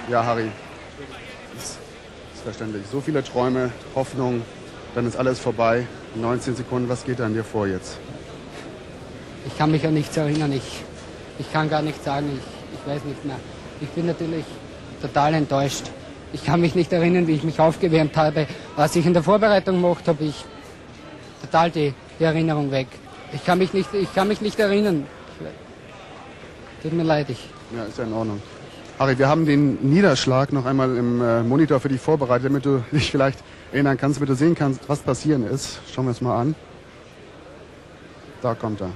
Ja, Harry, ist verständlich. So viele Träume, Hoffnung, dann ist alles vorbei. 19 Sekunden, was geht an dir vor jetzt? Ich kann mich an nichts erinnern. Ich kann gar nicht sagen, ich weiß nicht mehr. Ich bin natürlich total enttäuscht. Ich kann mich nicht erinnern, wie ich mich aufgewärmt habe. Was ich in der Vorbereitung gemacht habe, ich total die Erinnerung weg. Ich kann mich nicht erinnern. Tut mir leid. Ja, ist ja in Ordnung. Harry, wir haben den Niederschlag noch einmal im Monitor für dich vorbereitet, damit du dich vielleicht erinnern kannst, damit du sehen kannst, was passieren ist. Schauen wir uns mal an. Da kommt er.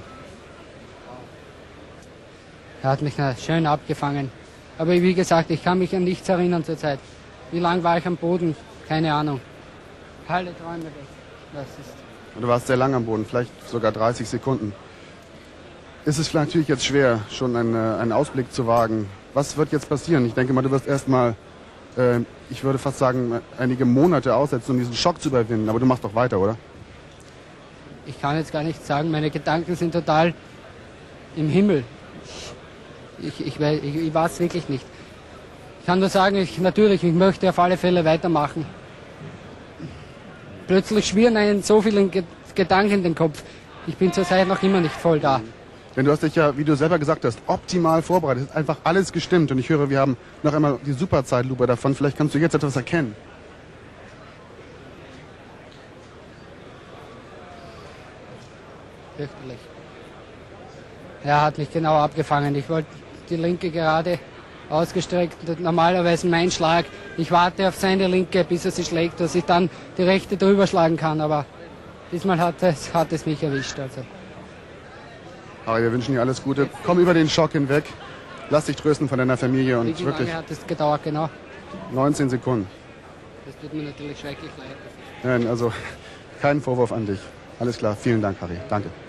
Er hat mich schön abgefangen. Aber wie gesagt, ich kann mich an nichts erinnern zurzeit. Wie lange war ich am Boden? Keine Ahnung. Alle Träume weg. Das ist. Und du warst sehr lang am Boden, vielleicht sogar 30 Sekunden. Ist es vielleicht natürlich jetzt schwer, schon einen Ausblick zu wagen? Was wird jetzt passieren? Ich denke mal, du wirst erstmal, ich würde fast sagen, einige Monate aussetzen, um diesen Schock zu überwinden. Aber du machst doch weiter, oder? Ich kann jetzt gar nicht sagen, meine Gedanken sind total im Himmel. Ich weiß wirklich nicht. Ich kann nur sagen, ich möchte auf alle Fälle weitermachen. Plötzlich schwirren einen so viele Gedanken in den Kopf. Ich bin zurzeit noch immer nicht voll da. Denn du hast dich ja, wie du selber gesagt hast, optimal vorbereitet. Einfach alles gestimmt. Und ich höre, wir haben noch einmal die Superzeitlupe davon. Vielleicht kannst du jetzt etwas erkennen. Fürchterlich. Er hat mich genau abgefangen. Ich wollte die linke gerade ausgestreckt. Normalerweise mein Schlag. Ich warte auf seine linke, bis er sie schlägt, dass ich dann die rechte drüber schlagen kann. Aber diesmal hat es mich erwischt. Also. Aber wir wünschen dir alles Gute. Komm über den Schock hinweg. Lass dich trösten von deiner Familie. Und wie wirklich. lange hat es gedauert, genau? 19 Sekunden. Das tut mir natürlich schrecklich leid. Nein, also kein Vorwurf an dich. Alles klar. Vielen Dank, Harry. Danke.